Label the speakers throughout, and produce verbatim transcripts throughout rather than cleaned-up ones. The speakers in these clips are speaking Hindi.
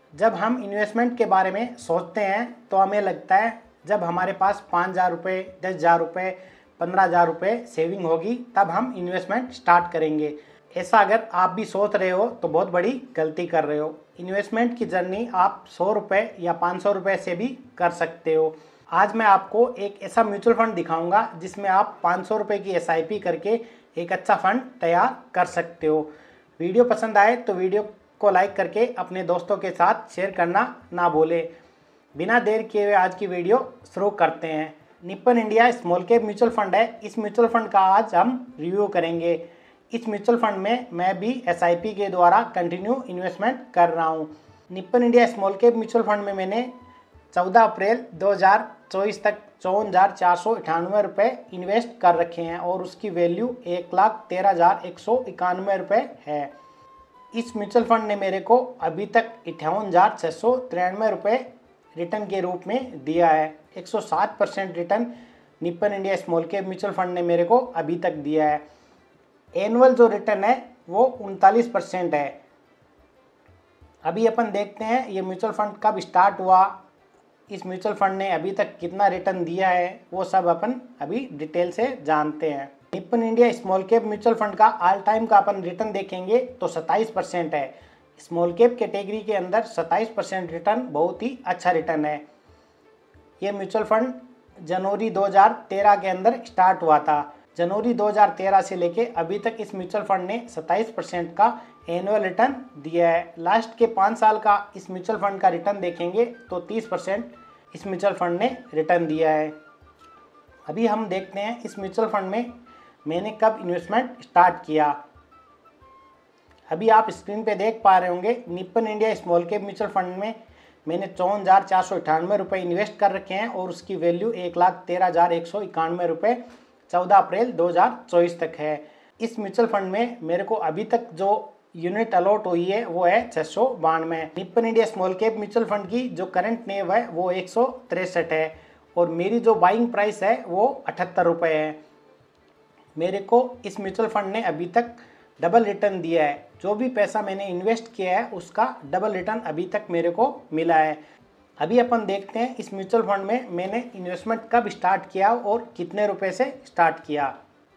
Speaker 1: जब हम इन्वेस्टमेंट के बारे में सोचते हैं तो हमें लगता है जब हमारे पास पाँच हज़ार रुपये, दस हज़ार रुपये, पंद्रह हज़ार रुपये सेविंग होगी तब हम इन्वेस्टमेंट स्टार्ट करेंगे। ऐसा अगर आप भी सोच रहे हो तो बहुत बड़ी गलती कर रहे हो। इन्वेस्टमेंट की जर्नी आप सौ रुपये या पाँच सौ रुपये से भी कर सकते हो। आज मैं आपको एक ऐसा म्यूचुअल फंड दिखाऊंगा जिसमें आप पाँच सौ रुपये की एस आई पी करके एक अच्छा फंड तैयार कर सकते हो। वीडियो पसंद आए तो वीडियो को लाइक करके अपने दोस्तों के साथ शेयर करना ना भूलें। बिना देर किए हुए आज की वीडियो शुरू करते हैं। Nippon India small cap mutual fund है। इस म्यूचुअल फंड का आज हम रिव्यू करेंगे। इस म्यूचुअल फंड में मैं भी एस आई पी के द्वारा कंटिन्यू इन्वेस्टमेंट कर रहा हूँ। Nippon India small cap mutual fund में मैंने चौदह अप्रैल दो हज़ार चौबीस तक चौवन हज़ार चार सौ अठानवे रुपये इन्वेस्ट कर रखे हैं और उसकी वैल्यू एक लाख तेरह हज़ार एक सौ इक्यानवे रुपये है। इस म्यूचुअल फंड ने मेरे को अभी तक इक्यावन हज़ार छः सौ तिरानवे रुपये रिटर्न के रूप में दिया है। एक सौ सात percent return Nippon India small cap mutual fund ने मेरे को अभी तक दिया है। एनुअल जो रिटर्न है वो उनतालीस परसेंट है। अभी अपन देखते हैं ये म्यूचुअल फंड कब स्टार्ट हुआ, इस म्यूचुअल फंड ने अभी तक कितना रिटर्न दिया है, वो सब अपन अभी डिटेल से जानते हैं। Nippon India small cap mutual fund का ऑल टाइम का अपन रिटर्न देखेंगे तो सत्ताईस परसेंट है। स्मॉल कैप कैटेगरी के अंदर सत्ताईस परसेंट रिटर्न बहुत ही अच्छा रिटर्न है। ये म्यूचुअल फंड जनवरी दो हज़ार तेरह के अंदर स्टार्ट हुआ था। जनवरी दो हज़ार तेरह से लेके अभी तक इस म्यूचुअल फंड ने सत्ताईस परसेंट का एनुअल रिटर्न दिया है। लास्ट के पाँच साल का इस म्यूचुअल फंड का रिटर्न देखेंगे तो तीस परसेंट इस म्यूचुअल फंड ने रिटर्न दिया है। अभी हम देखते हैं इस म्यूचुअल फंड में मैंने कब इन्वेस्टमेंट स्टार्ट किया। अभी आप स्क्रीन पे देख पा रहे होंगे Nippon India small cap mutual fund में मैंने चौवन हज़ार चार सौ अठानवे रुपये इन्वेस्ट कर रखे हैं और उसकी वैल्यू एक लाख तेरह हज़ार एक सौ इक्यानवे रुपये चौदह अप्रैल दो हज़ार चौबीस तक है। इस म्यूचुअल फंड में मेरे को अभी तक जो यूनिट अलॉट हुई है वो है छः सौ बानवे। Nippon India small cap mutual fund की जो करंट नेव है वो एक सौ तिरसठ है और मेरी जो बाइंग प्राइस है वो अठहत्तर रुपये है। मेरे को इस म्यूचुअल फंड ने अभी तक डबल रिटर्न दिया है। जो भी पैसा मैंने इन्वेस्ट किया है उसका डबल रिटर्न अभी तक मेरे को मिला है। अभी अपन देखते हैं इस म्यूचुअल फंड में मैंने इन्वेस्टमेंट कब स्टार्ट किया और कितने रुपए से स्टार्ट किया।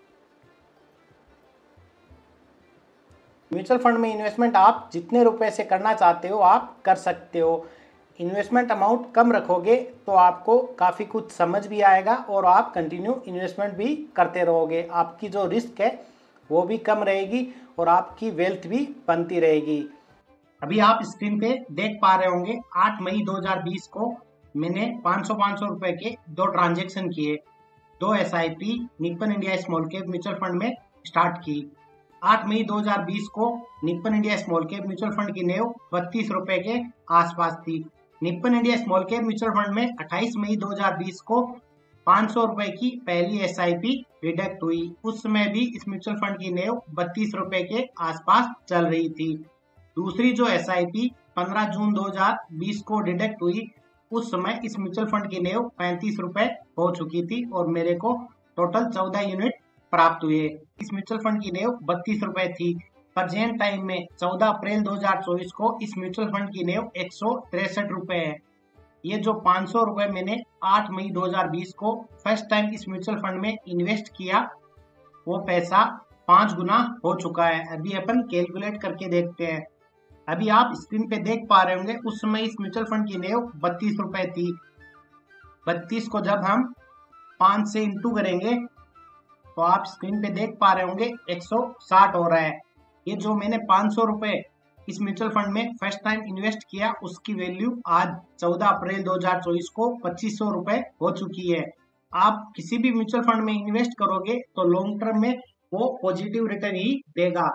Speaker 1: म्यूचुअल फंड में इन्वेस्टमेंट आप जितने रुपए से करना चाहते हो आप कर सकते हो। इन्वेस्टमेंट अमाउंट कम रखोगे तो आपको काफ़ी कुछ समझ भी आएगा और आप कंटिन्यू इन्वेस्टमेंट भी करते रहोगे। आपकी जो रिस्क है वो भी कम रहेगी और आपकी वेल्थ भी बनती रहेगी। अभी आप स्क्रीन पे देख पा रहे होंगे आठ मई दो हज़ार बीस को मैंने पाँच सौ पाँच सौ रुपए के दो ट्रांजेक्शन किए। दो S I P Nippon India small cap mutual fund में स्टार्ट की। आठ मई दो हज़ार बीस को Nippon India small cap mutual fund की नेव बत्तीस रुपए के आसपास थी। Nippon India small cap mutual fund में अट्ठाईस मई दो हज़ार बीस को पाँच सौ रुपए की पहली एस आई पी रिडक्ट हुई। उस समय भी इस म्यूचुअल फंड की नेव बत्तीस रुपए के आसपास चल रही थी। दूसरी जो एस आई पी पंद्रह जून दो हज़ार बीस को डिडक्ट हुई, उस समय इस म्यूचुअल फंड की नेव पैंतीस रुपए हो चुकी थी और मेरे को टोटल चौदह यूनिट प्राप्त हुए। इस म्यूचुअल फंड की नेव बत्तीस रुपए थी। प्रेजेंट टाइम में चौदह अप्रैल दो हज़ार चौबीस को इस म्यूचुअल फंड की नेव एक सौ तिरसठ रुपए है। ये जो पाँच सौ रुपए मैंने आठ मई दो हज़ार बीस को फर्स्ट टाइम इस म्यूचुअल फंड में इन्वेस्ट किया वो पैसा पांच गुना हो चुका है। अभी अपन कैलकुलेट करके देखते हैं। अभी आप स्क्रीन पे देख पा रहे होंगे उस समय इस म्यूचुअल फंड की नेव बत्तीस रुपए थी। बत्तीस को जब हम पांच से इंटू करेंगे तो आप स्क्रीन पे देख पा रहे होंगे एक सौ साठ हो रहा है। ये जो मैंने पाँच सौ रुपए इस म्यूचुअल फंड में फर्स्ट टाइम इन्वेस्ट किया उसकी वैल्यू आज चौदह अप्रैल दो हज़ार चौबीस को पच्चीस सौ रुपए हो चुकी है। आप किसी भी म्यूचुअल फंड में इन्वेस्ट करोगे तो लॉन्ग टर्म में वो पॉजिटिव रिटर्न ही देगा,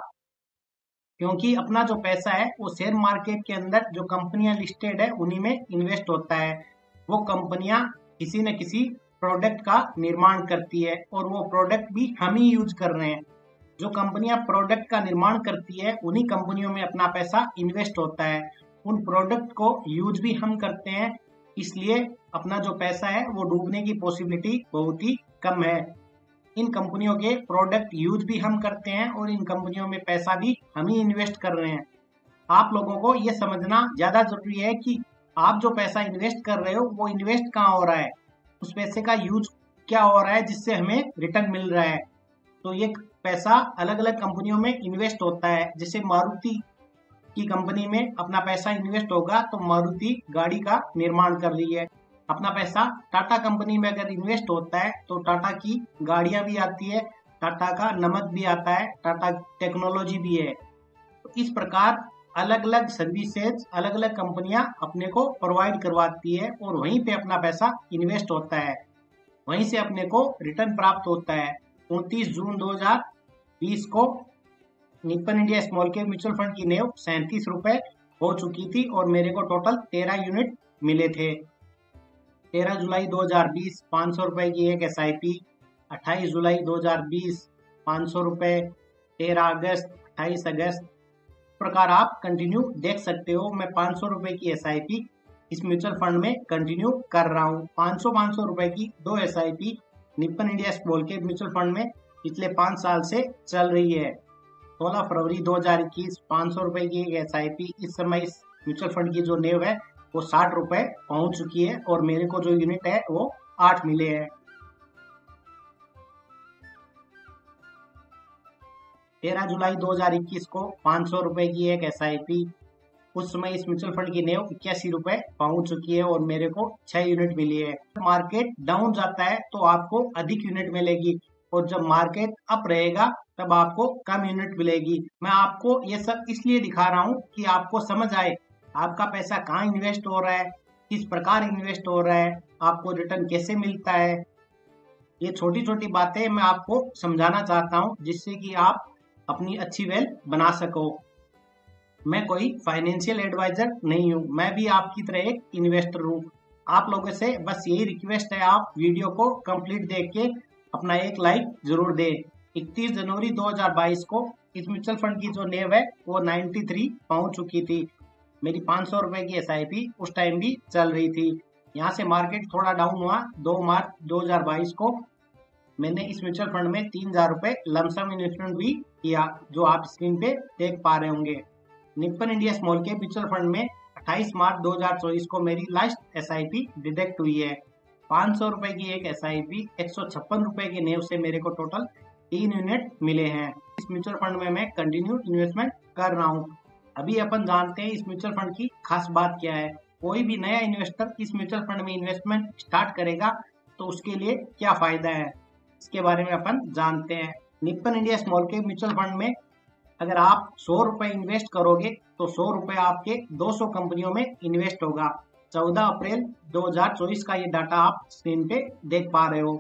Speaker 1: क्योंकि अपना जो पैसा है वो शेयर मार्केट के अंदर जो कंपनियां लिस्टेड है उन्हीं में इन्वेस्ट होता है। वो कंपनियां किसी न किसी प्रोडक्ट का निर्माण करती है और वो प्रोडक्ट भी हम ही यूज कर रहे हैं। जो कंपनियां प्रोडक्ट का निर्माण करती है उन्हीं कंपनियों में अपना पैसा इन्वेस्ट होता है। उन प्रोडक्ट को यूज भी हम करते हैं, इसलिए अपना जो पैसा है वो डूबने की पॉसिबिलिटी बहुत ही कम है। इन कंपनियों के प्रोडक्ट यूज भी हम करते हैं और इन कंपनियों में पैसा भी हम ही इन्वेस्ट कर रहे हैं। आप लोगों को ये समझना ज़्यादा जरूरी है कि आप जो पैसा इन्वेस्ट कर रहे हो वो इन्वेस्ट कहाँ हो रहा है, उस पैसे का यूज क्या हो रहा है जिससे हमें रिटर्न मिल रहा है। तो ये पैसा अलग अलग कंपनियों में इन्वेस्ट होता है। जैसे मारुति की कंपनी में अपना पैसा इन्वेस्ट होगा तो मारुति गाड़ी का निर्माण कर रही है। अपना पैसा टाटा कंपनी में अगर इन्वेस्ट होता है तो टाटा की गाड़ियां भी आती है, टाटा का नमक भी आता है, टाटा टेक्नोलॉजी भी है। तो इस प्रकार अलग अलग सर्विसेज अलग अलग कंपनियां अपने को प्रोवाइड करवाती है और वहीं पे अपना पैसा इन्वेस्ट होता है, वहीं से अपने को रिटर्न प्राप्त होता है। उनतीस जून दो हज़ार बीस को Nippon India small cap mutual fund की नेव सैंतीस रुपए हो चुकी थी और मेरे को टोटल तेरह यूनिट मिले थे। तेरह जुलाई दो हज़ार बीस पाँच सौ रुपए की एक एस आई पी, अट्ठाईस जुलाई दो हज़ार बीस पाँच सौ रुपए, तेरह अगस्त, अट्ठाईस अगस्त, इस प्रकार आप कंटिन्यू देख सकते हो। मैं पाँच सौ रुपए की एस आई पी इस म्यूचुअल फंड में कंटिन्यू कर रहा हूँ। पाँच सौ पाँच सौ रुपए की दो S I P Nippon India small cap mutual fund में पिछले पाँच साल से चल रही है। सोलह फरवरी दो हज़ार इक्कीस पाँच सौ रुपए की एक एस आई पी, इस समय इस म्यूचुअल फंड की जो नेव है वो साठ रुपए पहुंच चुकी है और मेरे को जो यूनिट है वो आठ मिले हैं। तेरह जुलाई दो हज़ार इक्कीस को पाँच सौ रुपए की एक एस आई पी, उस समय इस म्यूचुअल फंड की नेव इक्यासी रुपए पहुंच चुकी है और मेरे को छह यूनिट मिली है। मार्केट डाउन जाता है तो आपको अधिक यूनिट मिलेगी और जब मार्केट अप रहेगा तब आपको कम यूनिट मिलेगी। मैं आपको ये सब इसलिए दिखा रहा हूँ कि आपको समझ आए आपका पैसा कहाँ इन्वेस्ट हो रहा है, किस प्रकार इन्वेस्ट हो रहा है, आपको रिटर्न कैसे मिलता है। ये छोटी छोटी बातें मैं आपको समझाना चाहता हूँ जिससे कि आप अपनी अच्छी वेल्थ बना सको। मैं कोई फाइनेंशियल एडवाइजर नहीं हूँ, मैं भी आपकी तरह एक इन्वेस्टर हूँ। आप लोगों से बस यही रिक्वेस्ट है, आप वीडियो को कंप्लीट देख के अपना एक लाइक जरूर दें। इकतीस जनवरी दो हज़ार बाईस को इस म्यूचुअल फंड की जो नेव है वो तिरानवे पहुंच चुकी थी। मेरी पाँच सौ रुपए की एस आई पी उस टाइम भी चल रही थी। यहाँ से मार्केट थोड़ा डाउन हुआ। दो मार्च दो हज़ार बाईस को मैंने इस म्यूचुअल फंड में तीन हजार रुपए लमसम इन्वेस्टमेंट भी किया, जो आप स्क्रीन पे देख पा रहे होंगे। Nippon India small cap mutual fund में अट्ठाईस मार्च दो हज़ार चौबीस को मेरी last S I P deduct हुई है। पाँच सौ रुपए की एक एस आई पी एक सौ छप्पन रुपए के नेव से मेरे को टोटल तीन यूनिट मिले हैं। इस म्यूचुअल फंड में मैं कंटिन्यू इन्वेस्टमेंट कर रहा हूँ। अभी अपन जानते हैं इस म्यूचुअल फंड की खास बात क्या है। कोई भी नया इन्वेस्टर इस म्यूचुअल फंड में इन्वेस्टमेंट स्टार्ट करेगा तो उसके लिए क्या फायदा है, इसके बारे में अपन जानते हैं। Nippon India small cap mutual fund में अगर आप सौ रुपए इन्वेस्ट करोगे तो सौ रुपए आपके दो सौ कंपनियों में इन्वेस्ट होगा। चौदह अप्रैल दो हज़ार चौबीस का ये डाटा आप स्क्रीन पे देख पा रहे हो।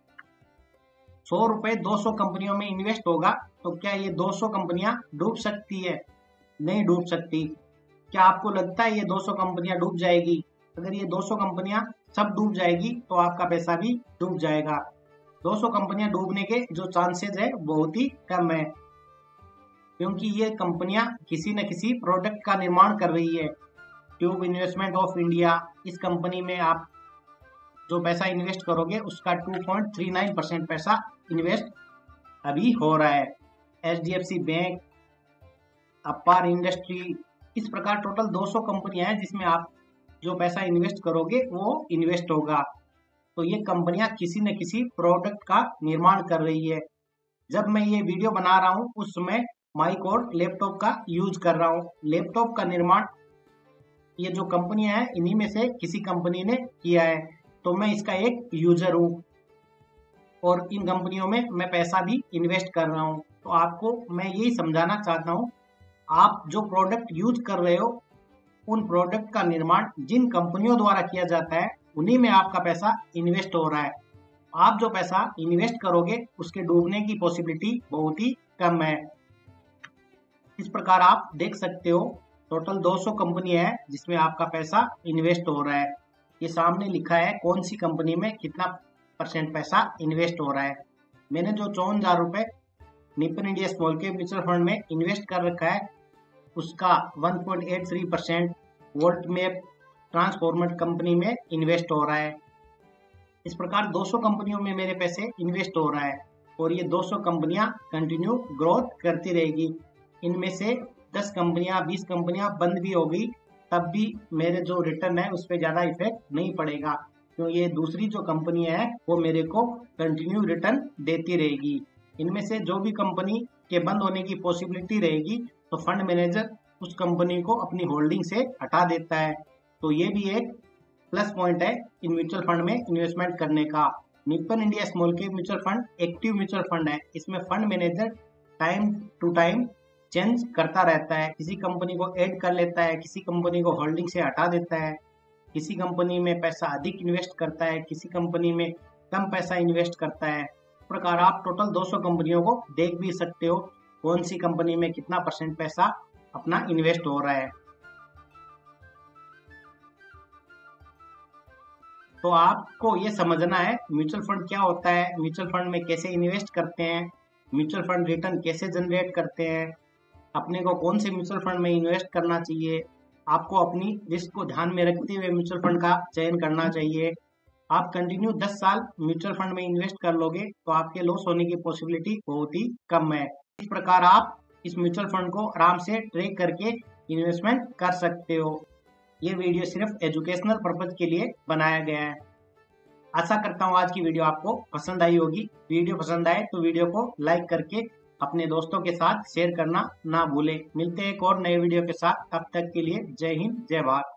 Speaker 1: सौ रुपए दो सौ कंपनियों में इन्वेस्ट होगा तो क्या ये दो सौ कंपनियां डूब सकती है? नहीं डूब सकती। क्या आपको लगता है ये दो सौ कंपनियां डूब जाएगी? अगर ये दो सौ कंपनियां सब डूब जाएगी तो आपका पैसा भी डूब जाएगा। दो सौ कंपनियां डूबने के जो चांसेस है बहुत ही कम है, क्योंकि ये कंपनियां किसी न किसी प्रोडक्ट का निर्माण कर रही है। ट्यूब इन्वेस्टमेंट ऑफ इंडिया, इस कंपनी में आप जो पैसा इन्वेस्ट करोगे उसका दो पॉइंट तीन नौ परसेंट पैसा इन्वेस्ट अभी हो रहा है। H D F C bank, Apar industry, इस प्रकार टोटल दो सौ कंपनियां हैं जिसमें आप जो पैसा इन्वेस्ट करोगे वो इन्वेस्ट होगा। तो ये कंपनियां किसी न किसी प्रोडक्ट का निर्माण कर रही है। जब मैं ये वीडियो बना रहा हूँ उस समय माइक और लैपटॉप का यूज कर रहा हूँ। लैपटॉप का निर्माण ये जो कंपनियां हैं इन्हीं में से किसी कंपनी ने किया है, तो मैं इसका एक यूजर हूँ और इन कंपनियों में मैं पैसा भी इन्वेस्ट कर रहा हूँ। तो आपको मैं यही समझाना चाहता हूँ, आप जो प्रोडक्ट यूज कर रहे हो उन प्रोडक्ट का निर्माण जिन कंपनियों द्वारा किया जाता है उन्हीं में आपका पैसा इन्वेस्ट हो रहा है। आप जो पैसा इन्वेस्ट करोगे उसके डूबने की पॉसिबिलिटी बहुत ही कम है। इस प्रकार आप देख सकते हो टोटल दो सौ कंपनी है जिसमें आपका पैसा इन्वेस्ट हो रहा है। ये सामने लिखा है कौन सी कंपनी में कितना परसेंट पैसा इन्वेस्ट हो रहा है। मैंने जो चौवन हजार रुपए Nippon India small cap mutual fund में इन्वेस्ट कर रखा है उसका एक पॉइंट आठ तीन percent Voltamp transformer company में इन्वेस्ट हो रहा है। इस प्रकार दो सौ कंपनियों में मेरे पैसे इन्वेस्ट हो रहा है और ये दो सौ कंपनियां कंटिन्यू ग्रोथ करती रहेगी। इनमें से दस कंपनियां बीस कंपनियां बंद भी हो गई तब भी मेरे जो रिटर्न है उस पर ज़्यादा इफेक्ट नहीं पड़ेगा, क्यों ये दूसरी जो कंपनी है वो मेरे को कंटिन्यू रिटर्न देती रहेगी। इनमें से जो भी कंपनी के बंद होने की पॉसिबिलिटी रहेगी तो फंड मैनेजर उस कंपनी को अपनी होल्डिंग से हटा देता है। तो ये भी एक प्लस पॉइंट है इन म्यूचुअल फंड में इन्वेस्टमेंट करने का। Nippon India small cap mutual fund active mutual fund है। इसमें fund manager time to time change करता रहता है, किसी कंपनी को ऐड कर लेता है, किसी कंपनी को होल्डिंग से हटा देता है, किसी कंपनी में पैसा अधिक इन्वेस्ट करता है, किसी कंपनी में कम पैसा इन्वेस्ट करता है। इस प्रकार आप टोटल दो सौ कंपनियों को देख भी सकते हो कौन सी कंपनी में कितना परसेंट पैसा अपना इन्वेस्ट हो रहा है। तो आपको ये समझना है म्यूचुअल फंड क्या होता है, म्यूचुअल फंड में कैसे इन्वेस्ट करते हैं, म्यूचुअल फंड रिटर्न कैसे जनरेट करते हैं, अपने को कौन से म्यूचुअल फंड में इन्वेस्ट करना चाहिए, आपको अपनी रिस्क को ध्यान में रखते हुए म्यूचुअल फंड का चयन करना चाहिए। आप कंटिन्यू दस साल म्यूचुअल फंड में इन्वेस्ट कर लोगे तो आपके लॉस होने की पॉसिबिलिटी बहुत ही कम है। इस प्रकार आप इस म्यूचुअल फंड को आराम से ट्रेक करके इन्वेस्टमेंट कर सकते हो। ये वीडियो सिर्फ एजुकेशनल पर्पज के लिए बनाया गया है। आशा करता हूँ आज की वीडियो आपको पसंद आई होगी। वीडियो पसंद आए तो वीडियो को लाइक करके अपने दोस्तों के साथ शेयर करना ना भूलें। मिलते हैं एक और नए वीडियो के साथ, तब तक के लिए जय हिंद जय भारत।